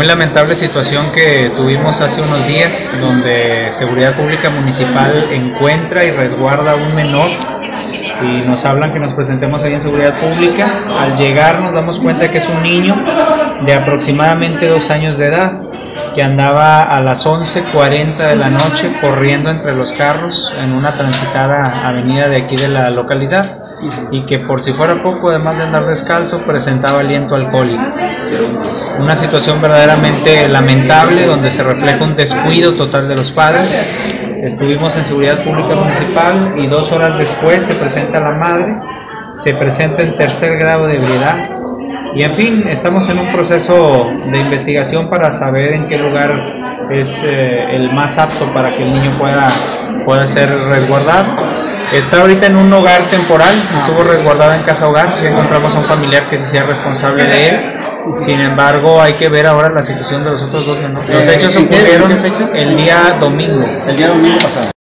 Muy lamentable situación que tuvimos hace unos días, donde Seguridad Pública Municipal encuentra y resguarda a un menor y nos hablan que nos presentemos ahí en Seguridad Pública. Al llegar nos damos cuenta de que es un niño de aproximadamente 2 años de edad, que andaba a las 11:40 de la noche corriendo entre los carros en una transitada avenida de aquí de la localidad, y que por si fuera poco, además de andar descalzo, presentaba aliento alcohólico. Una situación verdaderamente lamentable, donde se refleja un descuido total de los padres. Estuvimos en Seguridad Pública Municipal y 2 horas después se presenta la madre, se presenta en tercer grado de ebriedad. Y en fin, estamos en un proceso de investigación para saber en qué lugar es el más apto para que el niño pueda ser resguardado. Está ahorita en un hogar temporal, estuvo resguardado en casa hogar, ya encontramos a un familiar que se sea responsable de él. Sin embargo, hay que ver ahora la situación de los otros 2 menores. Los hechos ocurrieron el día domingo. El día domingo pasado.